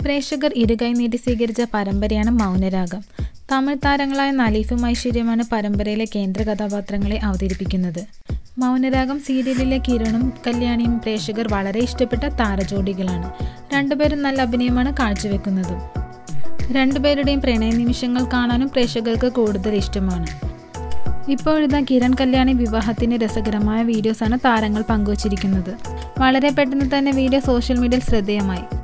പ്രേക്ഷകർ ഇരുകൈ നീട്ടി സ്വീകരിച്ച പരമ്പരയാണ് മൗനരാഗം. തമിഴ് താരങ്ങളായ നലീഫും ഐശ്വര്യയുമാണ് പരമ്പരയിലെ കേന്ദ്ര കഥാപാത്രങ്ങളെ അവതരിപ്പിക്കുന്നത്. മൗനരാഗം സീരിയലിലെ കിരണും കല്യാണിയും പ്രേക്ഷകർ വളരെ ഇഷ്ടപ്പെട്ട താരജോഡികളാണ്. രണ്ടുപേരും നല്ല അഭിനയമാണ് കാഴ്ചവെക്കുന്നത്. രണ്ടുപേരുടെയും പ്രണയ നിമിഷങ്ങൾ കാണാനും പ്രേക്ഷകർക്ക് കൂടുതൽ ഇഷ്ടമാണ്. ഇപ്പോഴിതാ കിരൺ കല്യാണി വിവാഹത്തിൻ്റെ രസകരമായ വീഡിയോസാണ് താരങ്ങൾ പങ്കുവച്ചിരിക്കുന്നത്. വളരെ പെട്ടെന്ന് തന്നെ വീഡിയോ സോഷ്യൽ മീഡിയയിൽ ശ്രദ്ധേയമായി.